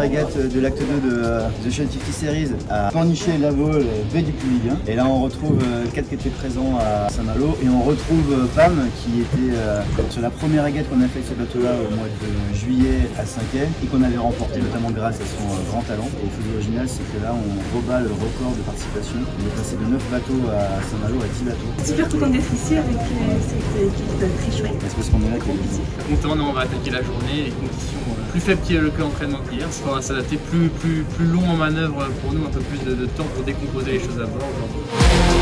régate de l'acte 2 de The Ocean 50 Series à Pornichet, Lavaux, baie du Puy. Et là on retrouve quatre qui étaient présents à Saint-Malo et on retrouve Pam qui était sur la première régate qu'on a fait avec ce bateau-là au mois de juillet à Saint-Quay et qu'on avait remporté notamment grâce à son grand talent. Et le chose original, c'est que là on rebat le record de participation. On est passé de 9 bateaux à Saint-Malo à 10 bateaux. Super content d'être ici avec cette équipe très chouette. C'est parce qu'on est là qu'il y a content, on va attaquer la journée, les conditions plus faibles que l'entraînement d'hier. Il faudra s'adapter plus long en manœuvre pour nous, un peu plus de temps pour décomposer les choses à bord aujourd'hui.